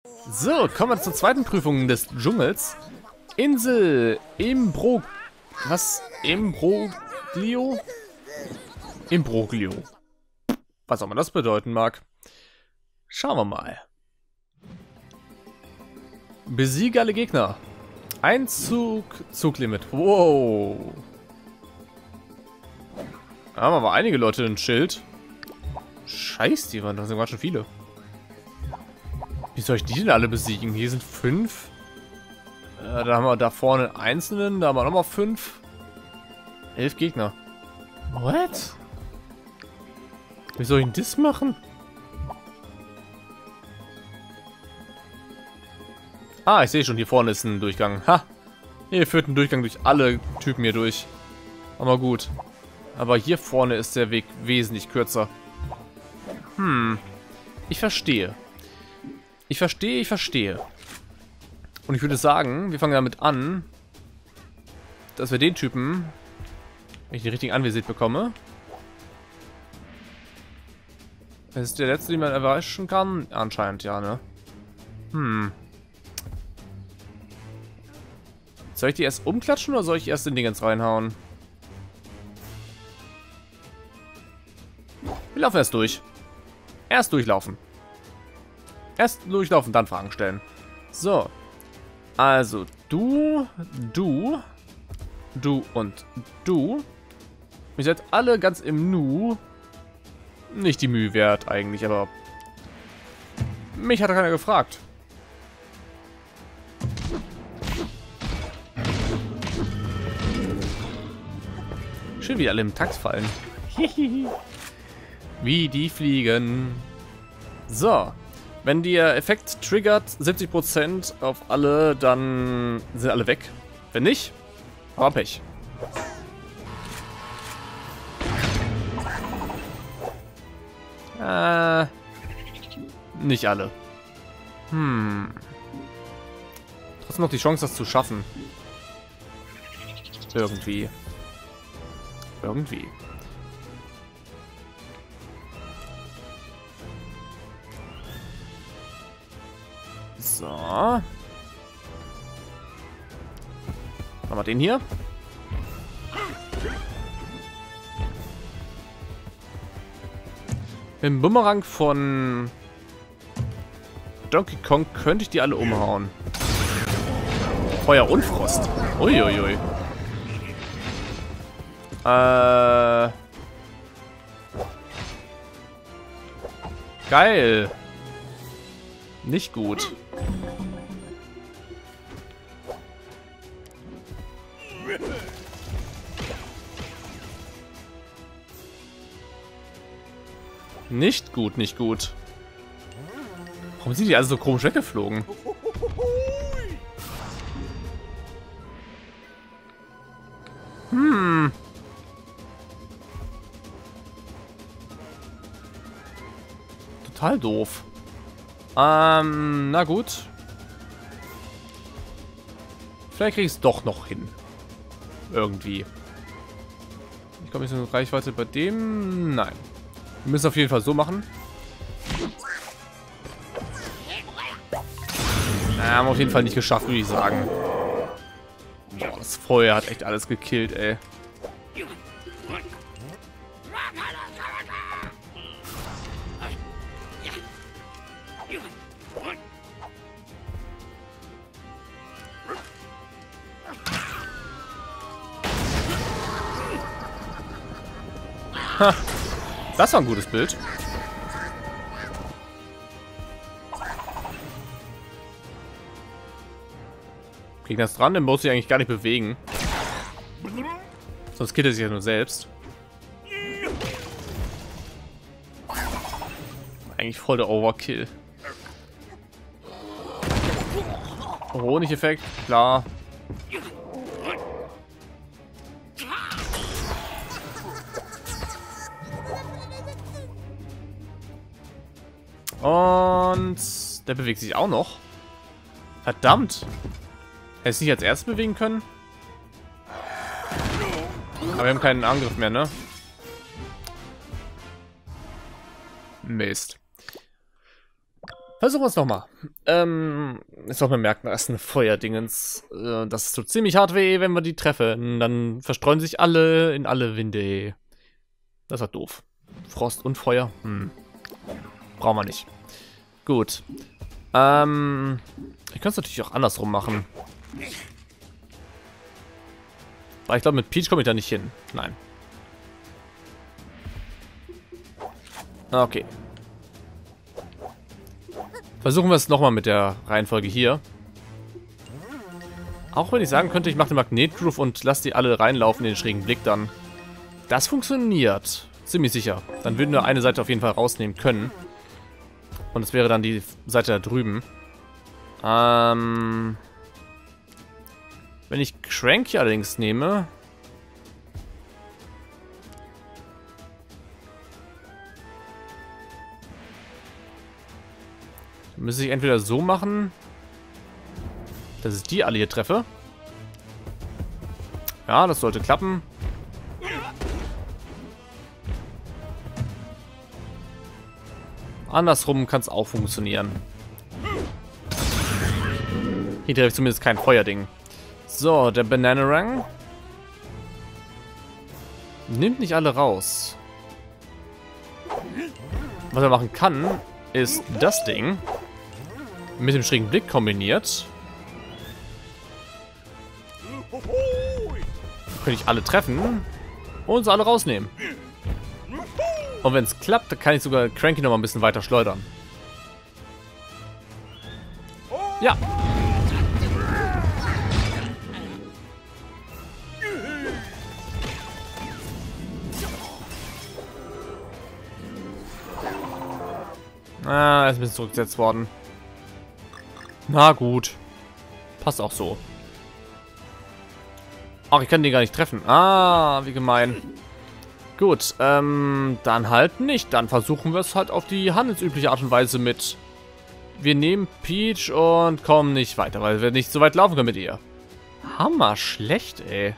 So, kommen wir zur zweiten Prüfung des Dschungels. Insel Imbro... Was? Imbroglio? Imbroglio. Was auch immer das bedeuten mag. Schauen wir mal. Besiege alle Gegner. Ein Zuglimit. Wow. Da haben aber einige Leute ein Schild. Scheiß, die waren, da sind ganz schön viele. Wie soll ich die denn alle besiegen? Hier sind 5. Da haben wir da vorne einen einzelnen. Da haben wir nochmal 5. 11 Gegner. What? Wie soll ich denn das machen? Ah, ich sehe schon, hier vorne ist ein Durchgang. Ha! Hier führt ein Durchgang durch alle Typen hier durch. Aber gut. Aber hier vorne ist der Weg wesentlich kürzer. Ich verstehe. Ich verstehe. Und ich würde sagen, wir fangen damit an, dass wir den Typen, wenn ich den richtigen anvisiert bekomme. Das ist der letzte, den man erreichen kann? Anscheinend, ja, ne? Soll ich die erst umklatschen oder soll ich erst den Dingens reinhauen? Wir laufen erst durch. Erst durchlaufen. Erst durchlaufen, dann Fragen stellen. So. Also, du und du. Ihr seid alle ganz im Nu. Nicht die Mühe wert eigentlich, aber mich hat keiner gefragt. Schön, wie alle im Takt fallen. Wie die fliegen. So. Wenn der Effekt triggert 70% auf alle, dann sind alle weg. Wenn nicht, war Pech. Nicht alle. Trotzdem noch die Chance, das zu schaffen. Irgendwie. So. Machen wir den hier. Mit dem Bumerang von Donkey Kong könnte ich die alle umhauen. Feuer und Frost. Uiuiui. Geil. Nicht gut. Nicht gut, nicht gut. Warum sind die also so komisch weggeflogen? Total doof. Na gut. Vielleicht kriege ich es doch noch hin. Irgendwie. Ich komme nicht so in Reichweite bei dem. Nein. Wir müssen auf jeden Fall so machen. Haben wir auf jeden Fall nicht geschafft, würde ich sagen. Boah, das Feuer hat echt alles gekillt, ey. Ha, das war ein gutes Bild. Gegner ist dran, den muss ich eigentlich gar nicht bewegen. Sonst killt er sich ja nur selbst. Eigentlich voll der Overkill. Honigeffekt, klar. Und der bewegt sich auch noch. Verdammt. Hätte ich nicht als erstes bewegen können? Aber wir haben keinen Angriff mehr, ne? Mist. Versuchen wir es nochmal. Ich soll mir merken, da ist eine Feuerdingens. Das tut ziemlich hart weh, wenn wir die treffen. Dann verstreuen sich alle in alle Winde. Das war doof. Frost und Feuer. Brauchen wir nicht. Gut. Ich könnte es natürlich auch andersrum machen. Aber ich glaube, mit Peach komme ich da nicht hin. Nein. Okay. Versuchen wir es nochmal mit der Reihenfolge hier. Auch wenn ich sagen könnte, ich mache den Magnetgroove und lasse die alle reinlaufen in den schrägen Blick dann. Das funktioniert. Ziemlich sicher. Dann würden wir eine Seite auf jeden Fall rausnehmen können. Und es wäre dann die Seite da drüben. Wenn ich Cranky allerdings nehme... müsste ich entweder so machen, dass ich die alle hier treffe. Ja, das sollte klappen. Andersrum kann es auch funktionieren. Hier treffe ich zumindest kein Feuerding. So, der Bananarang nimmt nicht alle raus. Was er machen kann, ist das Ding mit dem schrägen Blick kombiniert. Könnte ich alle treffen und sie alle rausnehmen. Und wenn es klappt, dann kann ich sogar Cranky noch mal ein bisschen weiter schleudern. Ja. Ah, er ist ein bisschen zurückgesetzt worden. Na gut. Passt auch so. Ach, ich kann den gar nicht treffen. Ah, wie gemein. Gut, dann halt nicht. Dann versuchen wir es halt auf die handelsübliche Art und Weise mit. Wir nehmen Peach und kommen nicht weiter, weil wir nicht so weit laufen können mit ihr. Hammer schlecht, ey.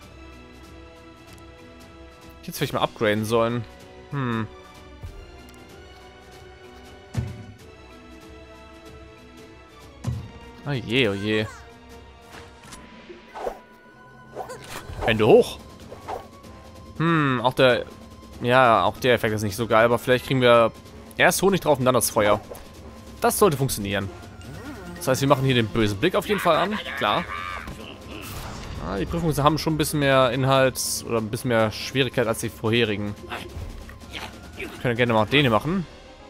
Ich hätte vielleicht mal upgraden sollen. Oh je, oh je. Hände hoch. Auch der... Ja, auch der Effekt ist nicht so geil, aber vielleicht kriegen wir erst Honig drauf und dann das Feuer. Das sollte funktionieren. Das heißt, wir machen hier den bösen Blick auf jeden Fall an. Klar. Ah, die Prüfungen haben schon ein bisschen mehr Inhalt oder ein bisschen mehr Schwierigkeit als die vorherigen. Wir können gerne mal den hier machen.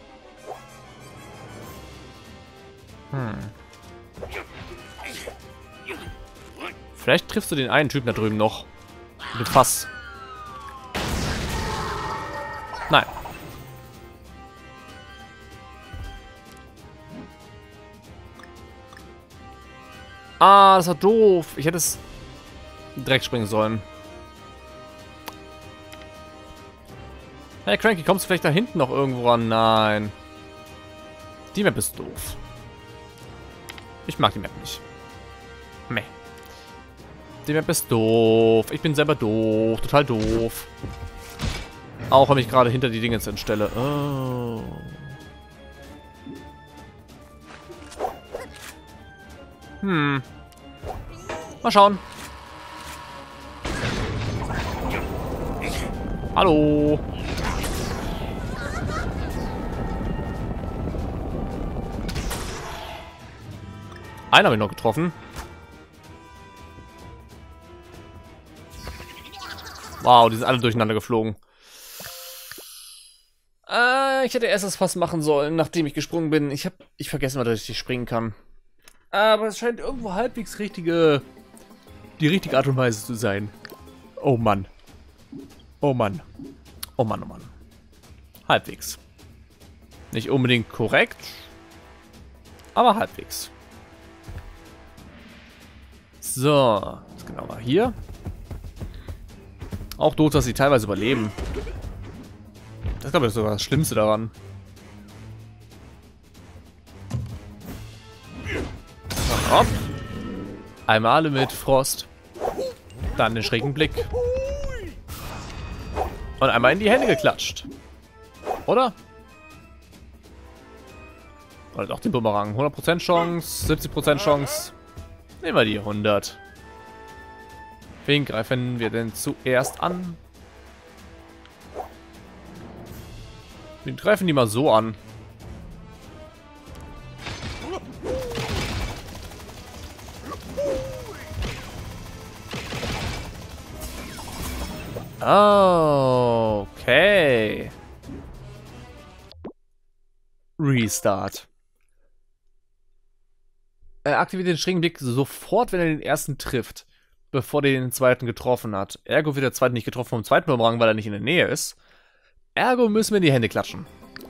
Vielleicht triffst du den einen Typen da drüben noch. Mit dem Fass. Nein. Ah, das war doof. Ich hätte es direkt springen sollen. Hey Cranky, kommst du vielleicht da hinten noch irgendwo ran? Nein. Die Map ist doof. Ich mag die Map nicht. Meh. Die Map ist doof. Ich bin selber doof. Total doof. Auch wenn ich gerade hinter die Dinge entstelle. Oh. Mal schauen. Hallo. Einen habe ich noch getroffen. Wow, die sind alle durcheinander geflogen. Ich hätte erst das Fass machen sollen, nachdem ich gesprungen bin. Ich vergesse mal, dass ich springen kann. Aber es scheint irgendwo halbwegs die richtige Art und Weise zu sein. Oh Mann. Oh Mann. Oh Mann, oh Mann. Halbwegs. Nicht unbedingt korrekt, aber halbwegs. So, jetzt genau mal hier. Auch doof, dass sie teilweise überleben. Das ist, glaube ich, sogar das Schlimmste daran. Hopp. Einmal alle mit Frost. Dann den schrägen Blick. Und einmal in die Hände geklatscht. Oder? Oder doch den Bumerang. 100% Chance, 70% Chance. Nehmen wir die 100. Wen greifen wir denn zuerst an? Wir greifen die mal so an. Okay. Restart. Er aktiviert den schrägen Blick sofort, wenn er den ersten trifft, bevor der den zweiten getroffen hat. Ergo wird der zweite nicht getroffen vom zweiten Bumerang, weil er nicht in der Nähe ist. Ergo müssen wir in die Hände klatschen.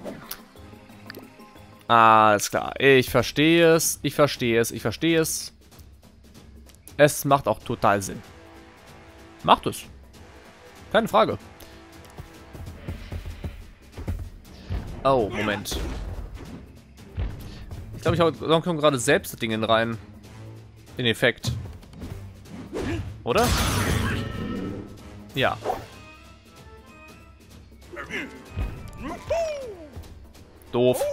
Alles klar. Ich verstehe es. Ich verstehe es. Ich verstehe es. Es macht auch total Sinn. Macht es. Keine Frage. Oh, Moment. Ich glaube, ich komme gerade selbst Dinge rein. Den Effekt. Oder? Ja. Doof.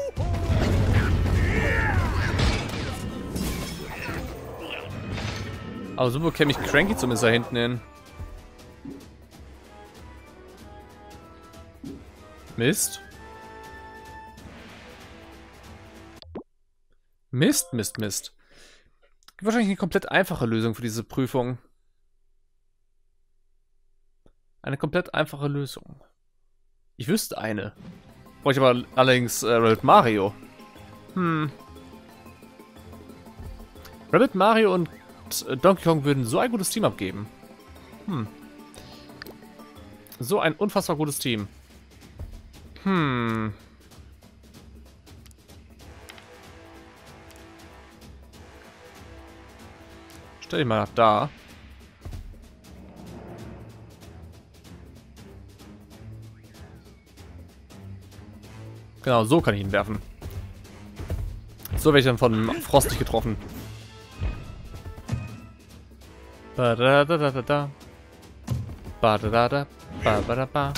Aber so bekäme ich Cranky zumindest da hinten hin. Mist. Mist, Mist, Mist. Gibt wahrscheinlich eine komplett einfache Lösung für diese Prüfung. Eine komplett einfache Lösung. Ich wüsste eine. Brauche ich aber allerdings Rabbit Mario. Rabbit Mario und Donkey Kong würden so ein gutes Team abgeben. So ein unfassbar gutes Team. Stell dich mal nach da. Genau, so kann ich ihn werfen. So werde ich dann von Frost nicht getroffen. Ba-da-da-da-da-da. Ba-da-da-da. Ba-ba-da-ba.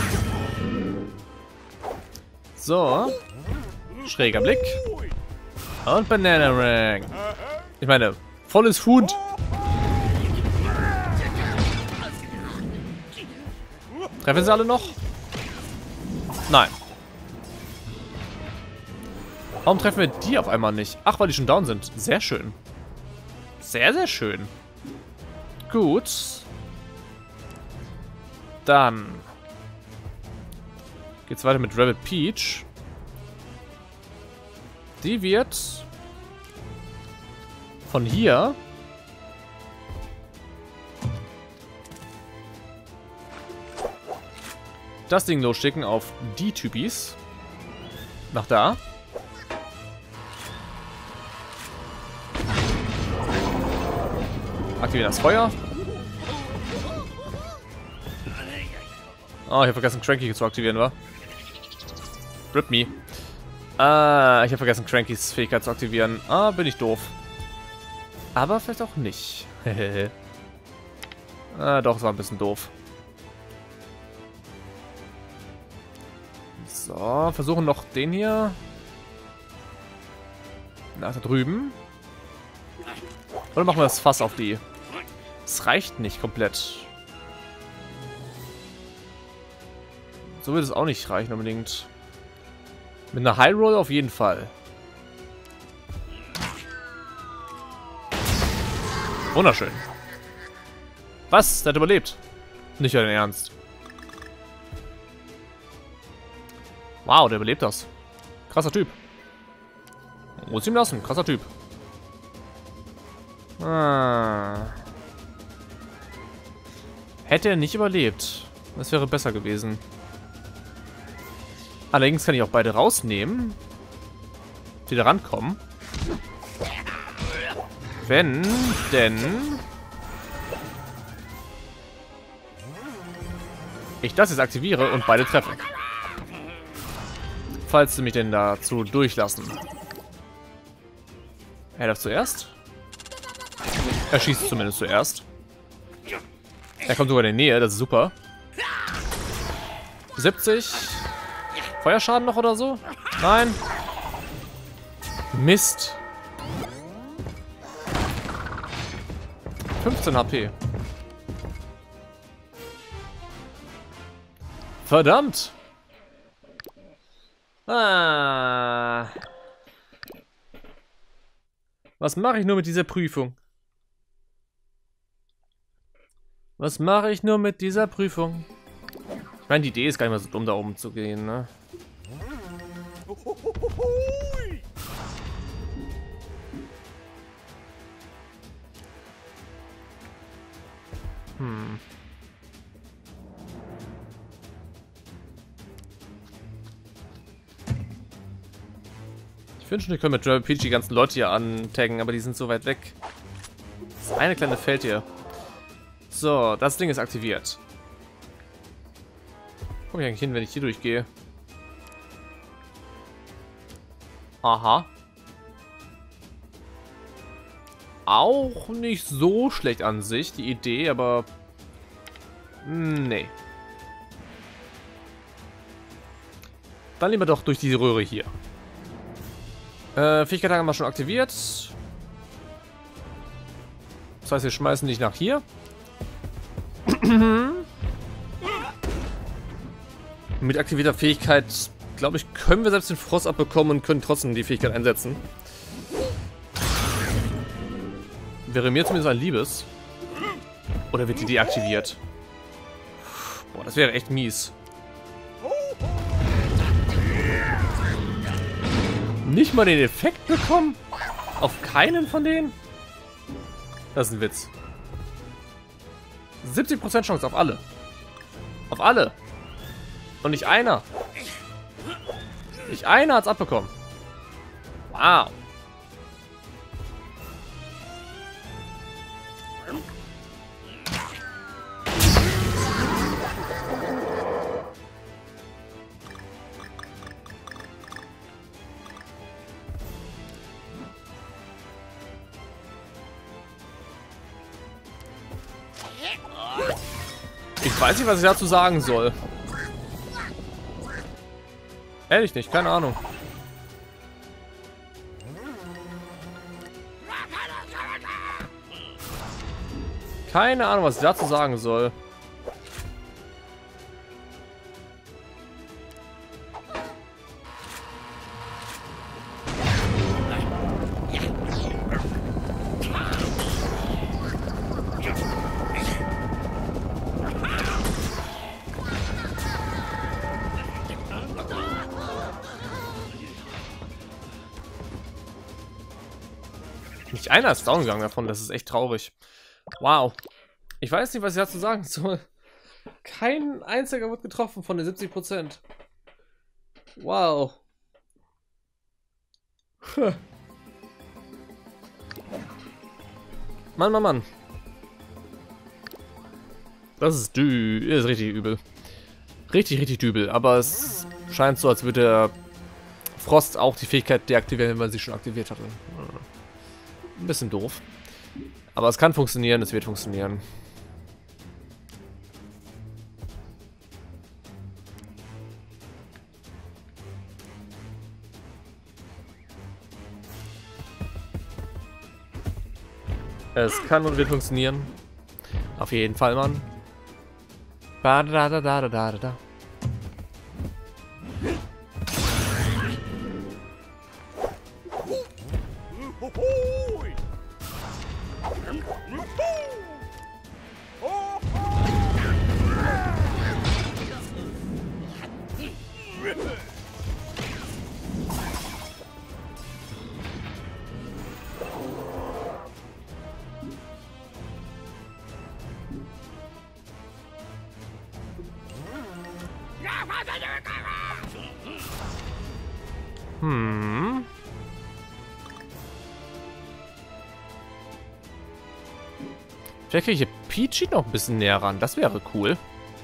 So. Schräger Blick. Und Banana Ring. Ich meine, volles Huhn. Treffen sie alle noch? Nein. Warum treffen wir die auf einmal nicht? Ach, weil die schon down sind. Sehr schön. Sehr, sehr schön. Gut. Dann geht's weiter mit Rabbit Peach. Die wird von hier das Ding losschicken auf die Typis. Nach da. Aktivieren das Feuer. Oh, ich habe vergessen, Cranky zu aktivieren, wa? Rip me. Ah, ich habe vergessen, Crankys Fähigkeit zu aktivieren. Ah, bin ich doof. Aber vielleicht auch nicht. Ah, doch, es war ein bisschen doof. So, versuchen noch den hier. Na, da drüben. Oder machen wir das Fass auf die? Es reicht nicht komplett. So wird es auch nicht reichen unbedingt. Mit einer High Roll auf jeden Fall. Wunderschön. Was? Der hat überlebt. Nicht dein Ernst. Wow, der überlebt das. Krasser Typ. Muss ihm lassen. Krasser Typ. Ah. Hätte er nicht überlebt. Das wäre besser gewesen. Allerdings kann ich auch beide rausnehmen. Die da rankommen. Wenn denn ich das jetzt aktiviere und beide treffe. Falls sie mich denn dazu durchlassen. Er darf zuerst. Er schießt zumindest zuerst. Er kommt sogar in die Nähe, das ist super. 70. Feuerschaden noch oder so? Nein. Mist. 15 HP. Verdammt. Ah. Was mache ich nur mit dieser Prüfung? Was mache ich nur mit dieser Prüfung? Ich meine, die Idee ist gar nicht mehr so dumm, da oben zu gehen, ne? Ich wünschte, ich könnte mit Travel Peach die ganzen Leute hier antaggen, aber die sind so weit weg. Das eine kleine Feld hier. So, das Ding ist aktiviert. Komme ich eigentlich hin, wenn ich hier durchgehe? Aha. Auch nicht so schlecht an sich, die Idee, aber... Nee. Dann lieber doch durch diese Röhre hier. Fähigkeit haben wir schon aktiviert. Das heißt, wir schmeißen dich nach hier. Mit aktivierter Fähigkeit, glaube ich, können wir selbst den Frost abbekommen und können trotzdem die Fähigkeit einsetzen. Wäre mir zumindest ein Liebes. Oder wird die deaktiviert? Boah, das wäre echt mies. Nicht mal den Effekt bekommen? Auf keinen von denen? Das ist ein Witz. 70% Chance auf alle. Auf alle. Und nicht einer. Nicht einer hat's abbekommen. Wow. Ich weiß nicht, was ich dazu sagen soll. Ehrlich nicht, keine Ahnung. Keine Ahnung, was ich dazu sagen soll. Nicht einer ist down gegangen davon, das ist echt traurig. Wow. Ich weiß nicht, was ich dazu sagen soll. Kein einziger wird getroffen von den 70%. Wow. Mann, Mann, Mann. Das ist richtig übel. Richtig, richtig übel. Aber es scheint so, als würde der Frost auch die Fähigkeit deaktivieren, wenn man sie schon aktiviert hatte. Ein bisschen doof. Aber es kann funktionieren, es wird funktionieren. Es kann und wird funktionieren. Auf jeden Fall, Mann. Da da da da da da da. Vielleicht kriege ich hier Peachy noch ein bisschen näher ran. Das wäre cool.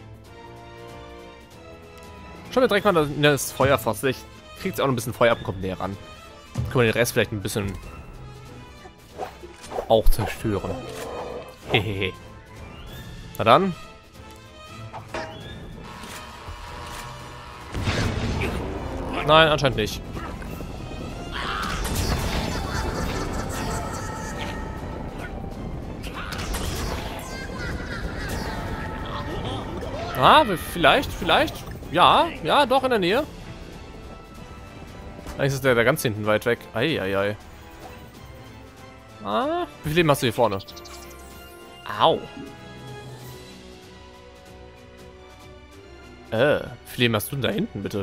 Schauen wir direkt mal das Feuer fast. Vielleicht kriegt es auch noch ein bisschen Feuer ab und kommt näher ran. Dann können wir den Rest vielleicht ein bisschen auch zerstören. Hehehe. Na dann. Nein, anscheinend nicht. Ah, vielleicht. Ja, doch in der Nähe. Eigentlich ist der da ganz hinten weit weg. Eieiei. Ah, wie viel Leben hast du hier vorne? Au. Wie viel Leben hast du denn da hinten, bitte?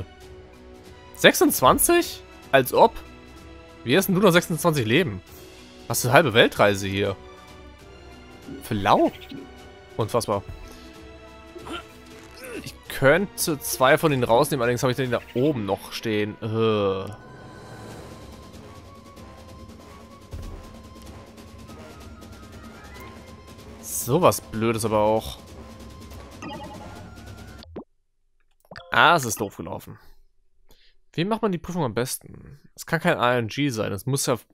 26? Als ob? Wie hast denn du noch 26 Leben? Hast du eine halbe Weltreise hier? Für lau? Unfassbar. Ich könnte 2 von denen rausnehmen, allerdings habe ich den da oben noch stehen. So was Blödes aber auch. Ah, es ist doof gelaufen. Wie macht man die Prüfung am besten? Es kann kein RNG sein. Es muss ja...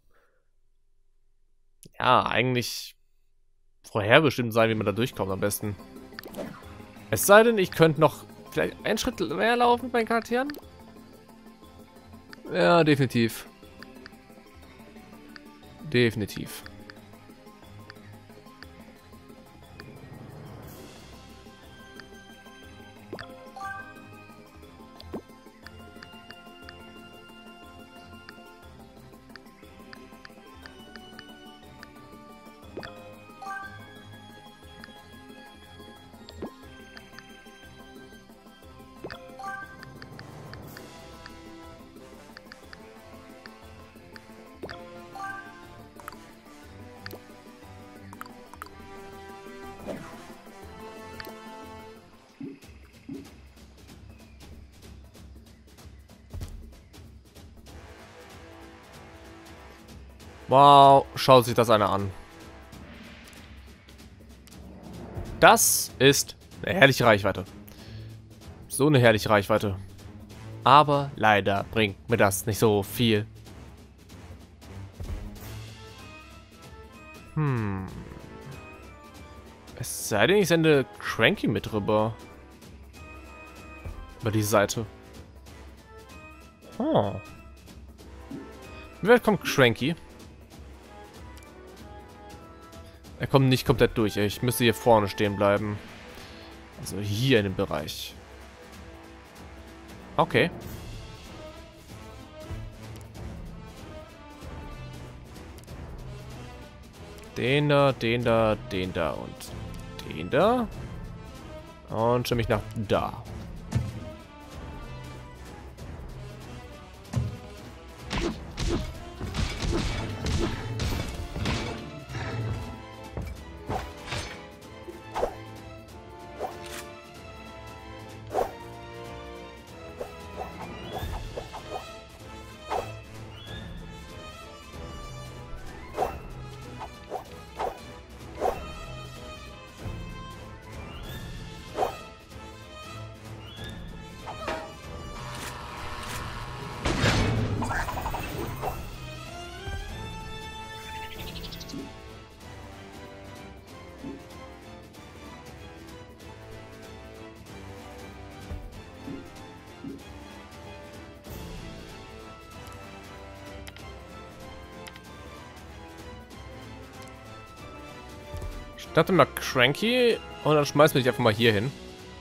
Ja, eigentlich vorherbestimmt sein, wie man da durchkommt am besten. Es sei denn, ich könnte noch vielleicht einen Schritt mehr laufen mit meinen Charakteren. Ja, definitiv. Definitiv. Wow, schaut sich das einer an. Das ist eine herrliche Reichweite. So eine herrliche Reichweite. Aber leider bringt mir das nicht so viel. Es sei denn, ich sende Cranky mit rüber. Über die Seite. Oh. Wie weit kommt Cranky? Er kommt nicht komplett durch. Ich müsste hier vorne stehen bleiben. Also hier in dem Bereich. Okay. Den da und den da. Und stelle mich nach da. Starte mal Cranky und dann schmeißen wir dich einfach mal hier hin.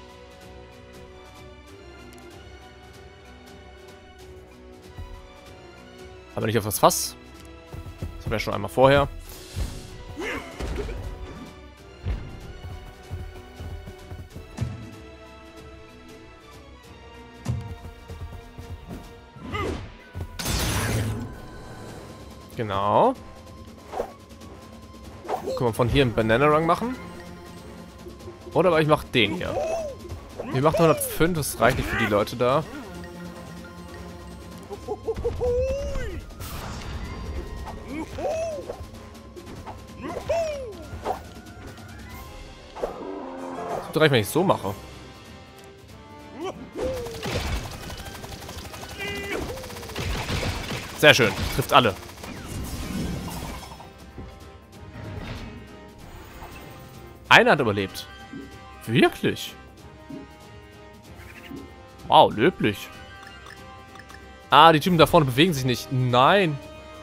Aber nicht auf das Fass. Das haben wir schon einmal vorher. Genau. Können wir von hier einen Banana Run machen? Oder aber ich mache den hier. Wir machen 105, das reicht nicht für die Leute da. Das reicht, wenn ich es so mache. Sehr schön, trifft alle. Einer hat überlebt. Wirklich? Wow, löblich. Ah, die Typen da vorne bewegen sich nicht. Nein.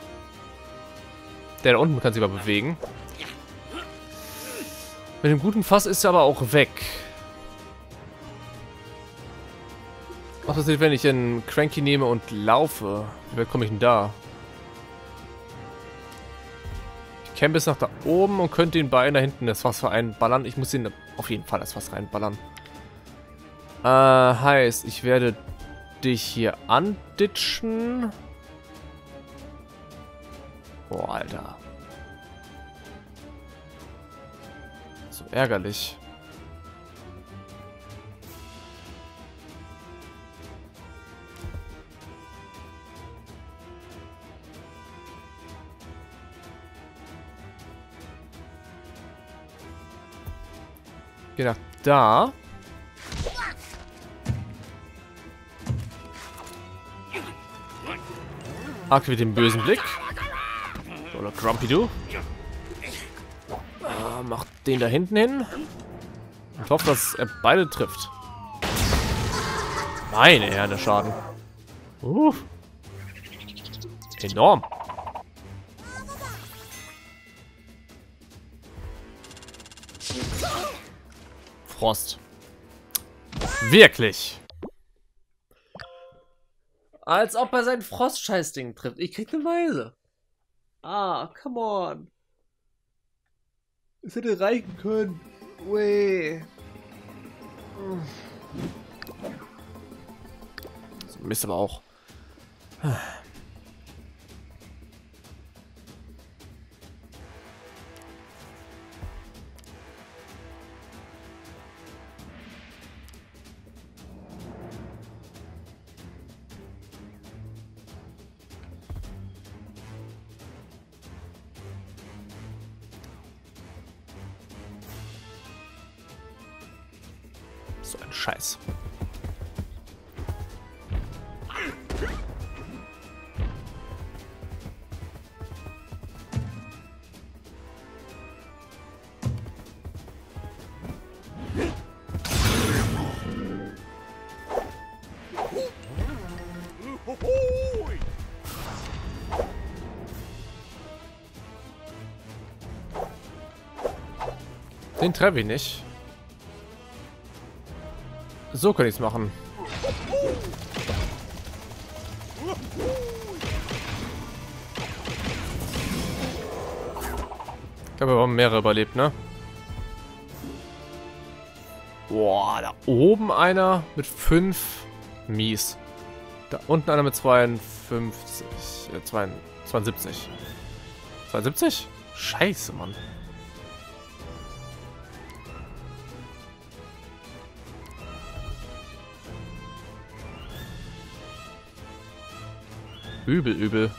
Der da unten kann sich aber bewegen. Mit dem guten Fass ist er aber auch weg. Was passiert, wenn ich einen Cranky nehme und laufe? Wie weit komme ich denn da? Ich käme bis nach da oben und könnte den Bein da hinten das Wasser einballern. Ich muss ihn auf jeden Fall das Wasser reinballern. Heißt, ich werde dich hier anditschen. Boah, Alter. So ärgerlich. Geh nach da. Aktiviert den bösen Blick. Oder Grumpy du. Macht den da hinten hin. Und hofft, dass er beide trifft. Meine Herren, der Schaden. Enorm. Frost. Wirklich. Als ob er sein Frost-Scheißding trifft. Ich krieg eine Weise. Ah, come on. Es hätte reichen können. Weh. So Mist aber auch. So ein Scheiß. Den treffe ich nicht. So kann ich es machen. Ich habe aber mehrere überlebt, ne? Boah, da oben einer mit 5. Mies. Da unten einer mit 52. 72. 72? Scheiße, Mann. Übel, übel.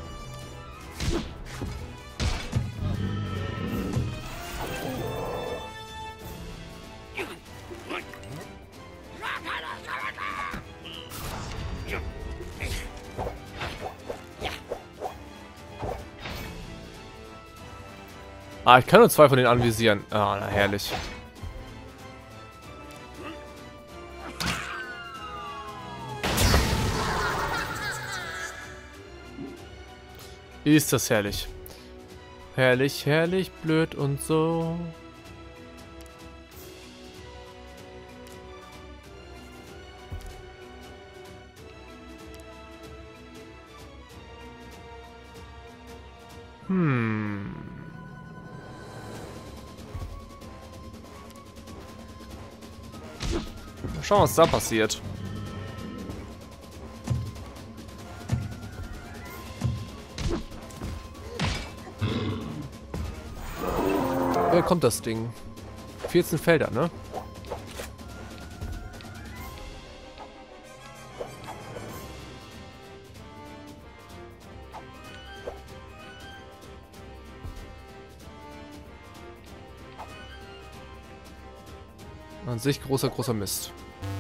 Ah, ich kann nur 2 von denen anvisieren. Ah, na herrlich. Ist das herrlich. Herrlich, herrlich, blöd und so. Mal schauen, was da passiert. Woher kommt das Ding? 14 Felder, ne? An sich großer Mist.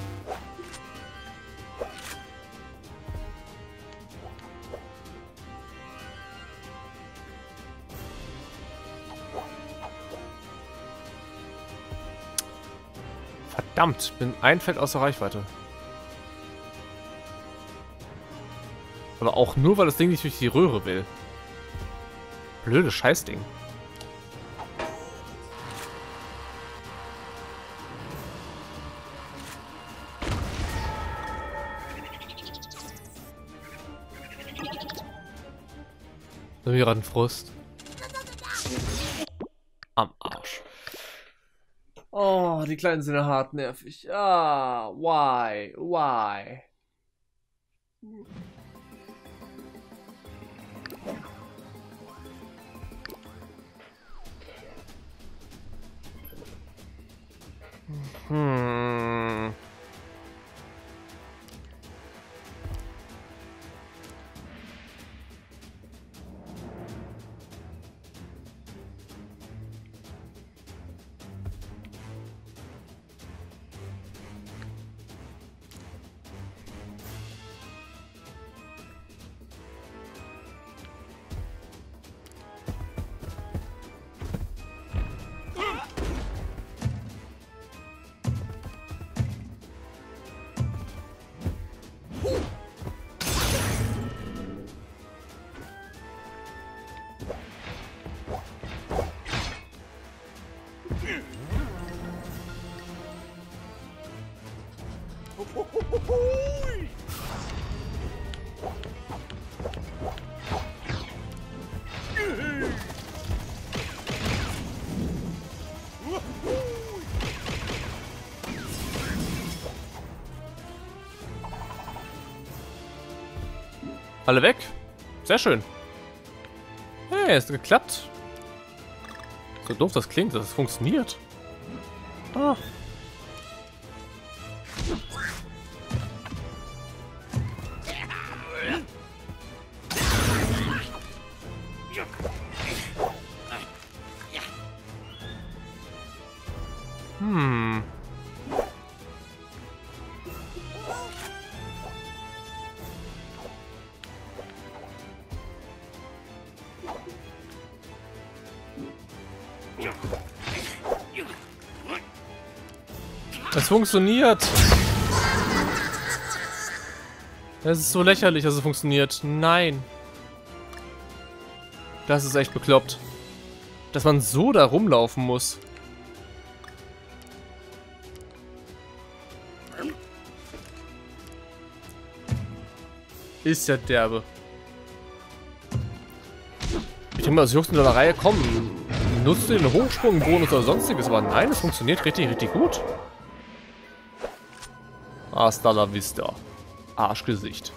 Verdammt, bin ein Feld außer Reichweite. Aber auch nur, weil das Ding nicht durch die Röhre will. Blödes Scheißding. Da mir gerade ein Frust. Am Arsch. Oh, die Kleinen sind ja hart nervig. Ah, why? Why? Hm. Alle weg. Sehr schön. Hey, es hat geklappt. So doof das klingt, dass es funktioniert. Ah. Hm. Es funktioniert. Es ist so lächerlich, dass es funktioniert. Nein. Das ist echt bekloppt. Dass man so da rumlaufen muss. Ist ja derbe. Ich denke mal, das Juchsen in der Reihe, komm, nutzt den Hochsprungbonus oder sonstiges, aber nein, es funktioniert richtig, richtig gut. Hasta la vista. Arschgesicht.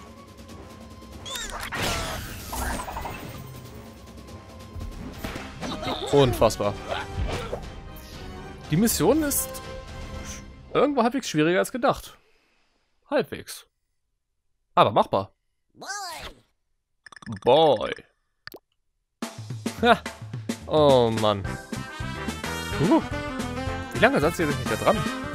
Unfassbar. Die Mission ist irgendwo halbwegs schwieriger als gedacht. Halbwegs. Aber machbar. Boy. Ha. Oh Mann. Wie lange seid ihr denn nicht da dran?